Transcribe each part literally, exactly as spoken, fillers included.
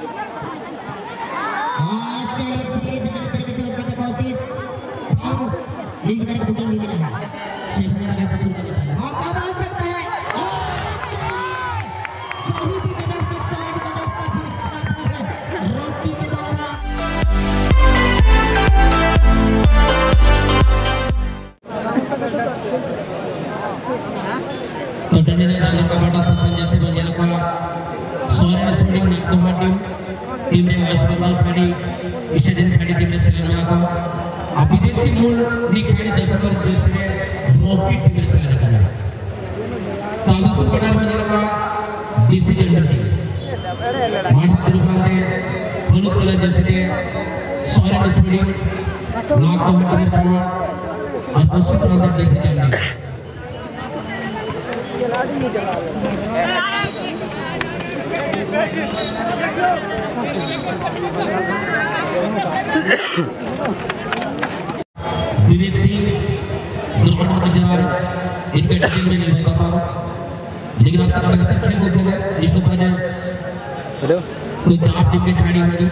विवेक सिंह दुर्घटना पर जा रहा है, इनके टीम में नहीं होगा पाओ, लेकिन अब तक बेहतर खेल को खेले, इसके बाद हेलो कोई ग्राफ टीम की खिलाड़ी होगी,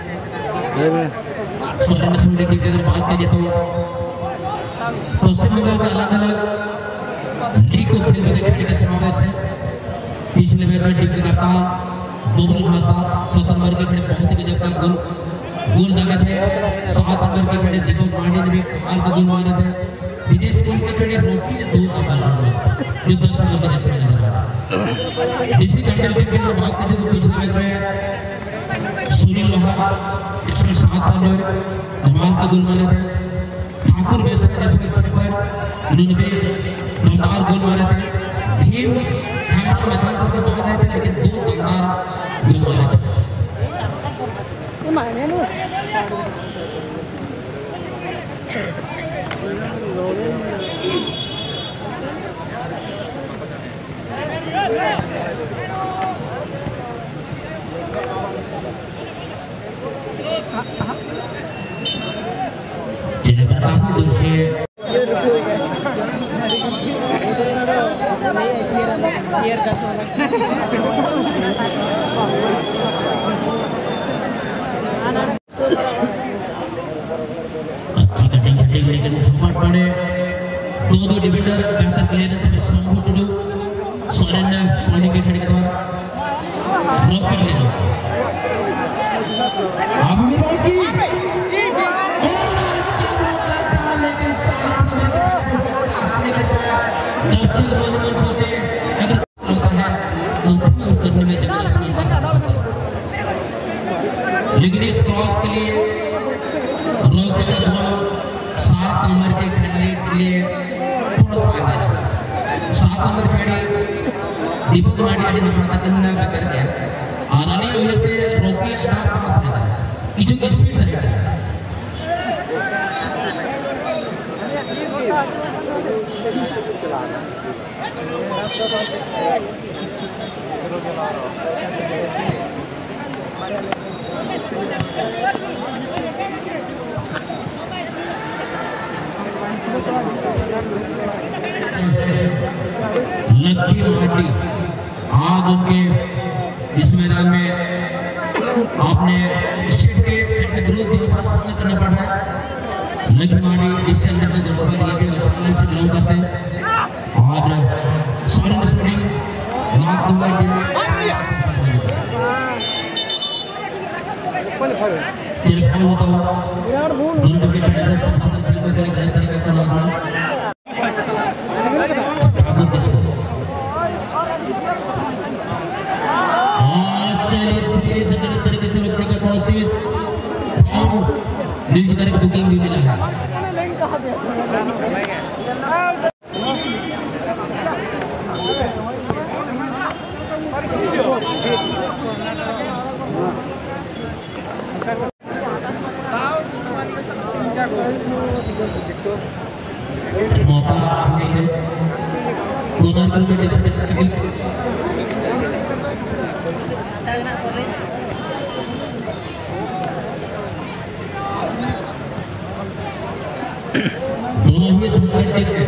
सोरेन सुंदर टीम की अगर बात करें तो पश्चिम बंगाल का अलग अलग लीग को खेलते हुए खिलाड़ी का समावेश है। पिछले मैच में टीम के कप्तान बुमराह हासन सत्तर नंबर के खिलाड़ी बहुत ही गजब का गोल गोल दागे थे। सात नंबर के खिलाड़ी दीपक पांडे ने भी कमाल का गोल मारे थे। विदेश टीम के खिलाड़ी रोकी ने दो का गोल मारा जो दस नंबर के रेस में लगा। इसी कंट्री टीम की अगर बात करें तो पिछले मैच में सुनील लोहार एक सौ सात रन कमाल का गोल मारे थे। ठाकुर बेसरा जैसे छह पर उन्होंने भी दमदार गोल मारे थे। भीम हैमर मैदान पर तो बहुत आए थे लेकिन दो दमदार गोल मारे थे। ये मायने नो जिन्हें बताऊं दूसरे अच्छी कटिंग छठी गई लेकिन झपट पड़े दो दो डिफेंडर बेहतर क्लियरेंस में शंभू टुडू सोरेन ने सोनी के खिलाड़ी के द्वारा ड्रॉप कर लिया। लेकिन इस क्रॉस के लिए रोक के बॉल सात नंबर के खिलाड़ी के लिए थोड़ा सा आगे सात नंबर खिलाड़ी दीपक माडिया ने माता कन्ना का कर दिया और अली ओवर पे रोकी आधा पास रह जाता किचु की स्पीड से लक्की माटी आज उनके इस मैदान में आपने स्टेट के विरुद्ध पर सामना करना पड़ रहा है। लक्की माटी इससे अंदर में जब ये भी ऑस्ट्रेलिया से बिलोंग करते हैं और सोरेन स्पोर्टिंग नाग दुबई टेलीफोन होता है दोनों के खिलाड़ी संसद खेल को गलत तरीके से लगा नीचे करके बुकिंग भी मिला है। मौका आगे है दोनों को डिस्ट्रिक्ट दोनों ही धुआं टिक है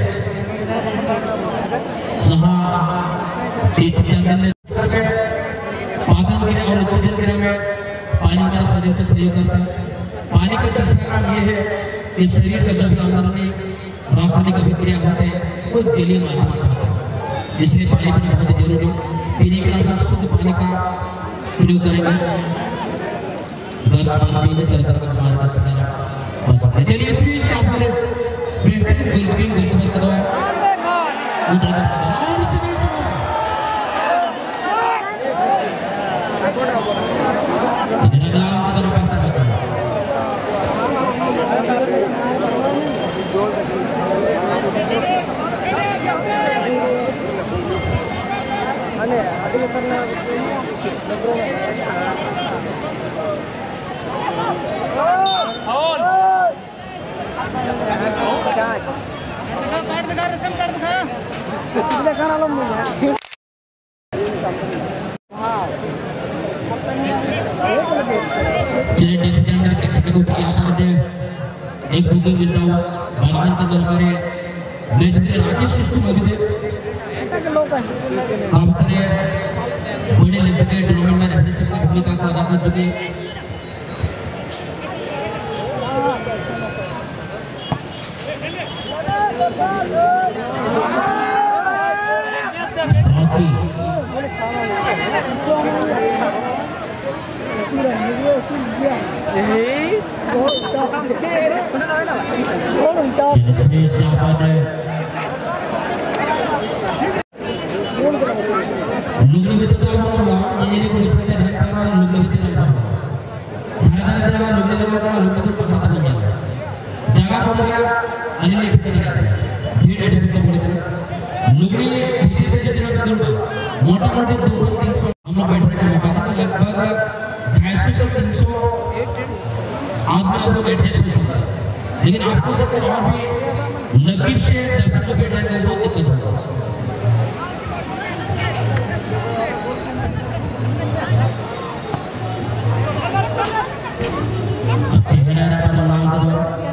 जहां तीस जंगल में पांचों गिरे और छह गिरे में पानी हमारे शरीर को सहयोग करता है। पानी का तीसरा काम यह है कि शरीर का जो भी अंदरूनी रासायनिक अभिक्रिया होते हैं वो जलीय माध्यम से होता है, इसलिए पानी पीना बहुत जरूरी है। पीने के लिए हम शुद्ध पानी का प्रयोग करेंगे। गर्म पानी में तरह तरह का बीमारी का शिकार हो सकता है। चलिए इसी साथ में बेहतरीन गोलकीपिंग गोलकीपर का दौर उधर और इसी बीच इधर अगला उधर पाता बचा अरे अगले करना एक बुकिंग मिलता हुआ बालान का दल हमारे मैच में राजेश श्रेष्ठ मौजूद है। आपसे बड़े लेवल के टूर्नामेंट में रहने से भूमिका को अदा कर चुके लुगड़ी में तो क्या होगा ये को इसमें ध्यान करना लुगड़ी में लगा धारा धारा जगह लुगड़ी लगा कर लुगड़ी तो पकड़ बन जाता जगह हो गया अनिल लिख के जाता है फिर एडिशन को पड़े लुगड़ी धीरे धीरे धीरे धीरे मोटा मोटी दो सौ तीन सौ हम लोग बैठने का मौका था लगभग ढाई सौ से तीन सौ आदमी आप लोग एडजस्ट हो सकता है, लेकिन आपको देखकर और भी नजदीक से दर्शक को बैठ जाएंगे वो दिक्कत होगा। अच्छे खिलाड़ी पर नाम करो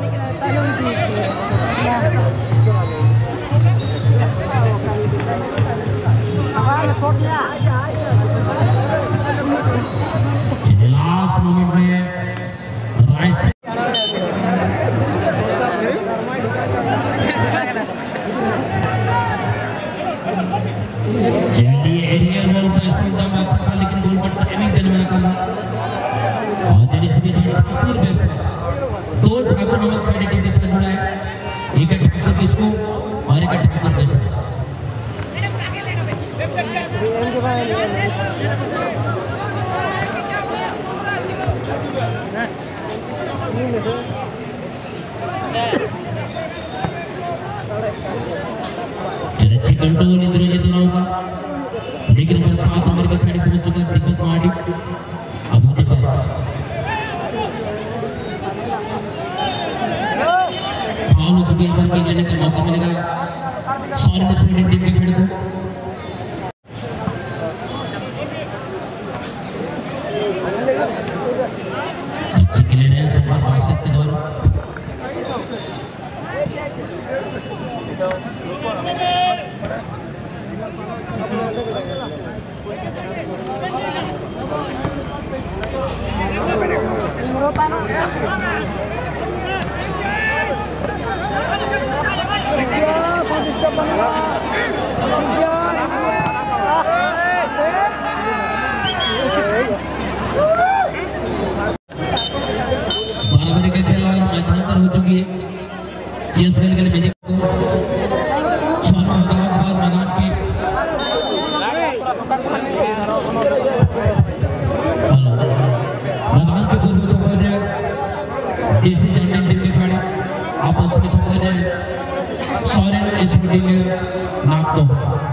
लास्ट मोमेंट में राइस जेडी एरियल बॉल का इस्तेमाल अच्छा था, लेकिन गोल पर टाइमिंग देने में नाकाम और जल्दी से ठाकुर बेस्ट दो ठाकुर नामक खिलाड़ी टीम के साथ जुड़ा है, एक है ठाकुर किसको और एक है ठाकुर बेस्ट। अच्छी कंट्रोल इधर उधर तो होगा, लेकिन बस सात नंबर का खिलाड़ी पहुंच चुका है दीपक मार्डी। अब होने पर फाउल हो चुके हैं, बल्कि लेने का मौका मिलेगा सारे स्टूडेंट टीम के खिलाड़ी को। अच्छी क्लियरेंस है बासित के द्वारा बराबरी का खेल और मैदान हो चुकी है। जिस खेल के लिए मैदान की मैदान के पूर्व छपा है डीसी जनरल टीम के खिलाड़ी आपस में छपा है सॉरी इस मीटिंग में नाक दो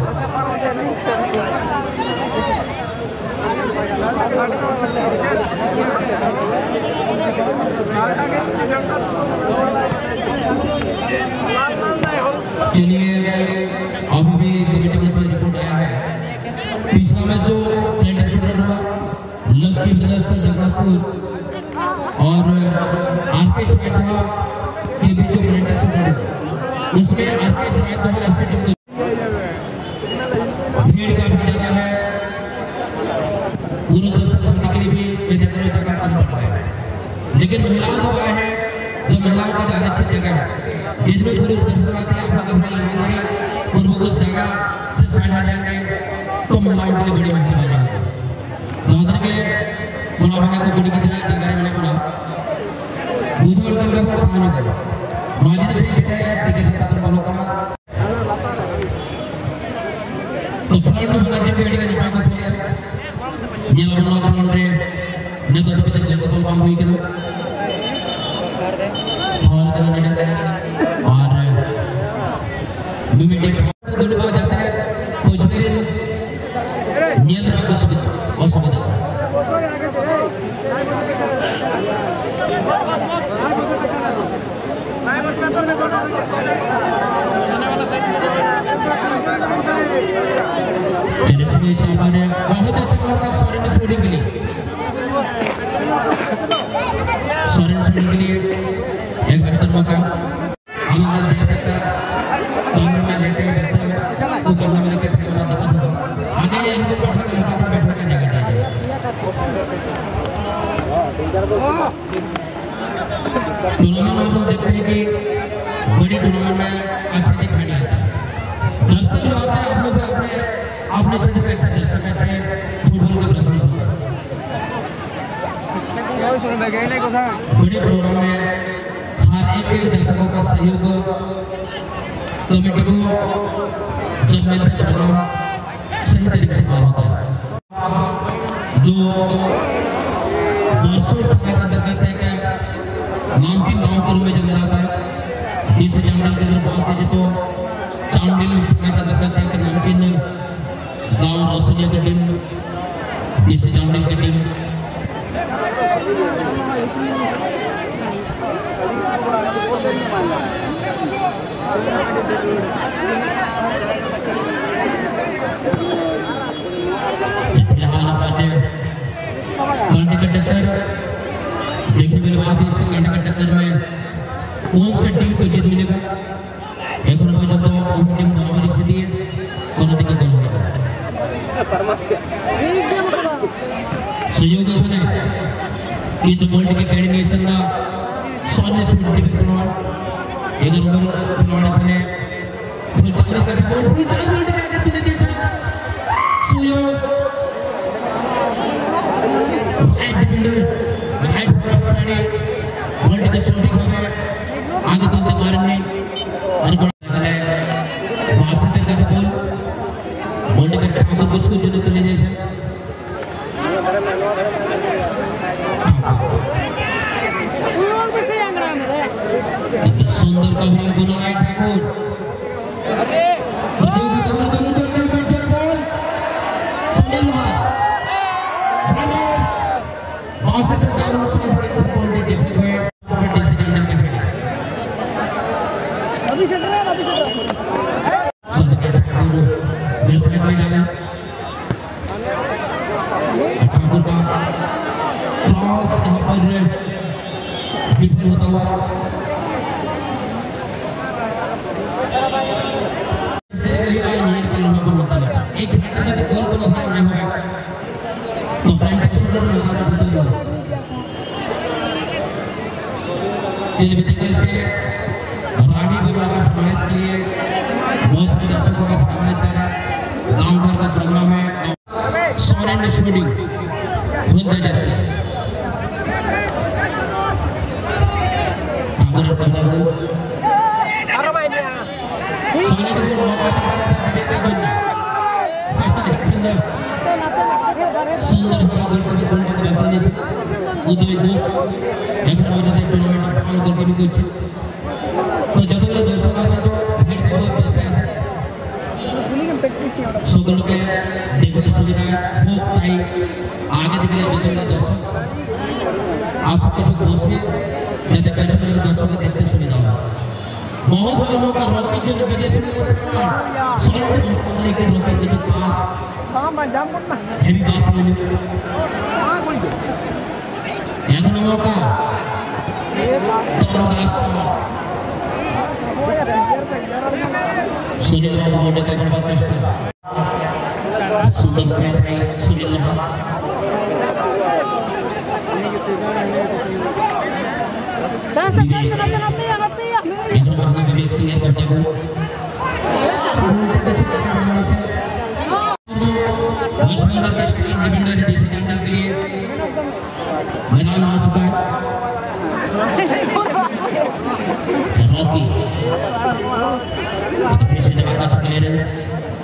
चलिए अभी भी कमेटी में रिपोर्ट आया है। पिछला मैच जो प्लेटर शूटर हुआ लक्की ब्रदर्स जगन्नाथपुर और आरके स्ट्राइक हुआ के बीच जो प्लेटर शूटर हुआ उसमें आरके स्ट्राइक हुआ एफसी टीम भीड़ का भी ज्यादा है, पूर्व दर्शक समिति के लिए भी बेहतर लेकिन महिलाओं जो आए हैं, जो महिलाओं का आरक्षित जगह है, जिसमें पुरुष दर्शन आते हैं, आप लोग अपना ईमानदारी पूर्वक उस जगह से साइड हट जाएंगे तो महिलाओं के लिए बड़ी मेहरबानी होगी। दादर के बड़ा भाई को बड़ी कितना जगह में बना बुजुर्ग करके अपना सामान होगा माजिद से बताया टिकट पर बोलो कमा तो फ्रंट में बना के बेड़ी का निपाक को फिर नीला बना फ्रंट रे ने तो तब तक जब तो काम हुई करो और करने का और मिमिक दौड़ भाग जाते हैं कुछ भी नीला का सुविधा और सुविधा तेरे चापा ने बहुत अच्छा मौका सोरेन स्पोर्टिंग के लिए सोरेन स्पोर्टिंग के लिए एक बेहतर मौका हम लोग दे सकते हैं कैमरे में लेके बैठे वो कैमरे में लेके फिर दिक्कत होगा आगे ये इनको बैठने का मौका बैठने का जगह चाहिए टूर्नामेंट हम लोग देखते हैं कि बड़ी टूर्नामेंट में अच्छे अच्छे खिलाड़ी आते हैं दर्शक जो आते हैं आप लोग अपने अपने क्षेत्र के अच्छे दर्शक अच्छे फुटबॉल के प्रशंसक बड़े प्रोग्राम में हर एक एक दर्शकों का सहयोग कमेटी को जब मिलता है प्रोग्राम सही तरीके से पार होता है जो वर्षों तक अंतर्गत है क्या नामचीन गांव के रूप में जब मेरा आता है इस जंगल की अगर बात करें तो चांडिल में अंतर्गत है कि नामचीन गांव रसोलिया की टीम इस जंगल की टीम फिलहाल पांडे पांडे का टक्कर देखने के बाद इस पांडे का टक्कर में कौन सा टीम को जीत मिलेगा एक और जब तो टीम बराबरी से दी है कौन दिक्कत नहीं होगा सहयोग अपने इन वर्ल्ड के कोऑर्डिनेशन का सोने से मिलती है प्रमाण एक नंबर प्रमाण अपने फुल चालीस का सपोर्ट फुल चालीस मिनट का अगर तुझे कैसा सहयोग right defender right front world के शूटिंग हो गए आगे चलते कारण में और बड़ा है वासेंटर का सपोर्ट वर्ल्ड के ठाकुर किसको जो चले जाए सुंदर कवरिंग दोनों राइट ठाकुर प्रतियोगी कमर दोनों दोनों बेंचर बॉल सुनील वहां से दारुण से बड़े फुटबॉल के डिफेंड हुए डिसीजन लेने के लिए अभी चल रहा है अभी चल रहा है सुंदर ठाकुर बीस में डाला ठाकुर का क्रॉस यहां पर डिफेंड होता हुआ एक घंटे के गोल को नुकसान नहीं हुआ तो फ्रंट शोल्डर लगा रहा था तो दिल विदेकर से रानी को लगा फरमाइश के लिए बहुत सारे दर्शकों का फरमाइश है गांव भर का प्रोग्राम है सोरेन स्पोर्टिंग खुद जैसे ठाकुर पंजाब सोरेन को मौका सुंदर गोल गोल गोल के बचाने से उदय गो एक नंबर टूर्नामेंट पाल गोल के कुछ तो जब तक दर्शक आसे तो भेट के बहुत पैसे आते सुगल के देखने सुविधा भूख ताई आगे दिखे जब तक दर्शक आसपास दोस्त भी जब तक दर्शक को देखने सुविधा हो बहुत बड़े लोग का रॉकी जो विदेश में सुगल लेकिन रॉकी के जो पास heavy pass dulu. Yang kedua Torres Sunil Babu mendekatkan batas Sunil Sunil Vaishwanath के स्ट्राइक डिफेंडर डीसी कैंडल के लिए मैदान आ चुका है। रॉकी पीछे जगह का चुके ले रहे।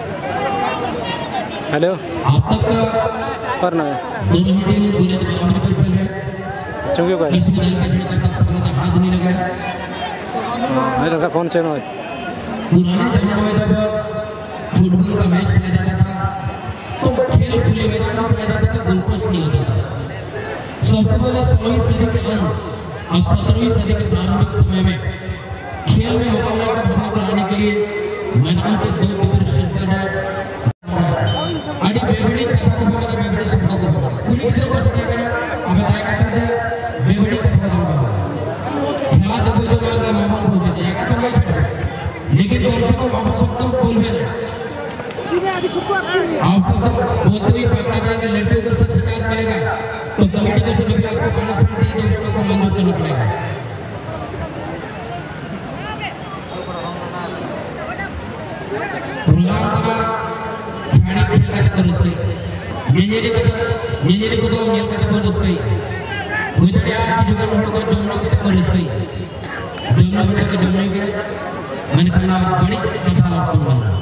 हेलो अब तक करना है दोनों ही टीम पूरे बराबरी पर खेल रहे हैं। चूंकि कोई किसी भी दल के खेल तक सफलता हाथ नहीं लगा है। मेरे का फोन चेन है। पुराने जमाने में जब फुटबॉल का मैच खेला जाता था तो खेल खुले मैदान में खेला जाता था, गोलपोस्ट नहीं होता था। सबसे पहले सोलहवीं सदी के अंत और सत्रहवीं सदी के प्रारंभिक समय में खेल में मुकाबला का भाव कराने के लिए मैदान के दो वितरक क्षेत्र है अड़ी बेबड़ी कथा को बोला बेबड़ी शब्द को बोला पूरी कितने को समझ गया अब बताया करते थे बेबड़ी कथा को बोला खेला तो कोई तो लग रहा माहौल हो जाता है तो नहीं छोड़ लेकिन कम से कम आप सब तो बोल भी ना आप सब तो बोलते ही पकड़ा जाएगा लड़के ऊपर से शिकायत मिलेगा तो कमेटी को से जब आपको पनिशमेंट दिए तो उसको मंजूर करना पड़ेगा। प्रोग्राम का खाड़ी खेल का तो रसोई नेनेले को तो नेनेले को तो नेल का तो रसोई उधर यार की जुगाड़ हो तो जमना को तो रसोई जमना बेटा को जमने के मैंने कहा बड़ी कथा आपको बोलना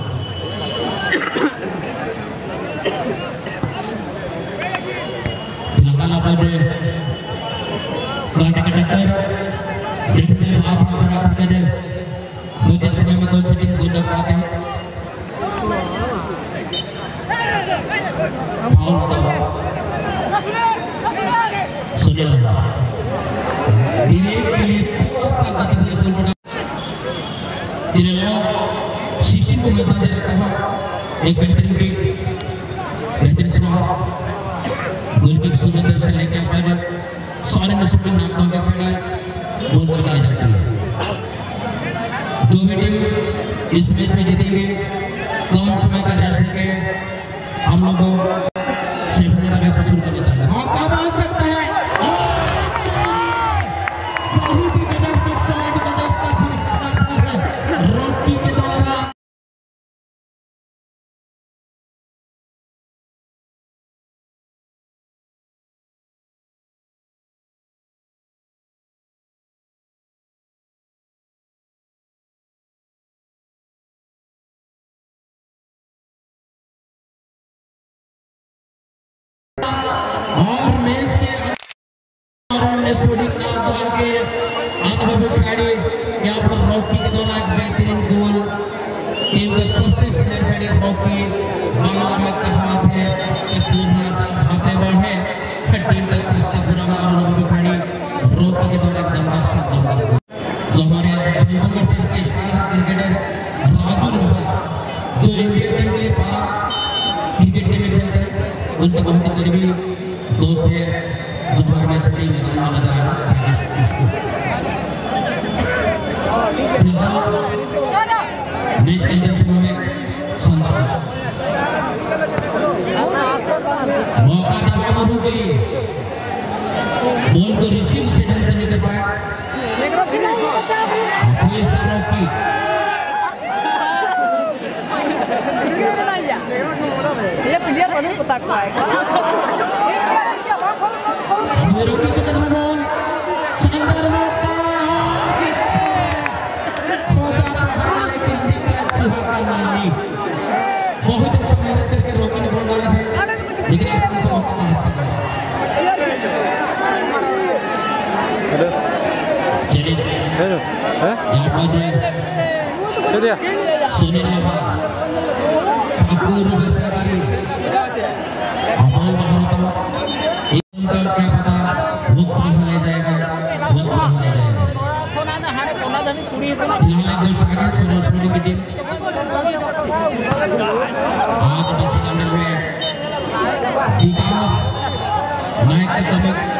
फिलहाल आप कांटे का टक्कर देखने में आप हमारा कर मुझे समय में कौन सी टीम गोल लग पाते हैं सुनिए विवेक के लिए थोड़ा सा गति से गोल बढ़ा जिन्हें लोग शिशिर को मैदान दे रखा है एक बेहतरीन की बेहतरीन शुरुआत गोल की सुंदर दर्शन लेके अपने सारे नस्बी नाम के पहले गोल लगाई जाती है। जो भी टीम इस मैच में जीतेंगे कम समय का रेस्ट लेके हम लोग सेमीफाइनल का मैच शुरू करना चाहते हैं। मौका बन सकता है बहुत ही गजब का शॉट गजब का फिनिश रॉकी के द्वारा और मैच के स्पोर्टिंग क्लब दल के अनुभवी खिलाड़ी यहाँ पर रॉकी के द्वारा एक बेहतरीन गोल टीम का सबसे सीनियर खिलाड़ी रॉकी बांग्ला में कहावत है कि दूर ना भागते बढ़े टीम का सबसे पुराना और अनुभवी खिलाड़ी रॉकी के द्वारा एक दमदार शॉट जो हमारे भाईबंदर टीम के स्टार क्रिकेटर राजू लोहार जो इंडियन टीम के लिए पारा क्रिकेट टीम में खेलते हैं उनके बहुत ही करीबी दोस्त है जो हमारे मैच में मैदान में नजर आ रहा है। मैच के अंदर शुरू में संभव मौका दिखाना हो गई बॉल को रिसीव से ढंग से नहीं कर पाया फिर से रॉकी ये प्लेयर बने पता को आएगा रॉकी के कदम में सिकंदर मौका बहुत अच्छा लेकिन अच्छी होकर नहीं बहुत अच्छा मेहनत करके रॉकी ने बॉल डाला है लेकिन आसानी से मौका नहीं सकता। हेलो चलिए हेलो हैं यहाँ पर चलिए सुनील लोहार अपूर्व बेसरकारी अमल बाहर का एक अंतर क्या पता वक्त नहीं ले जाएगा वक्त नहीं ले जाएगा फिलहाल एक शाखा सुरेशपुरी की टीम आज डीसी कैंडल में विकास नायक का कमिक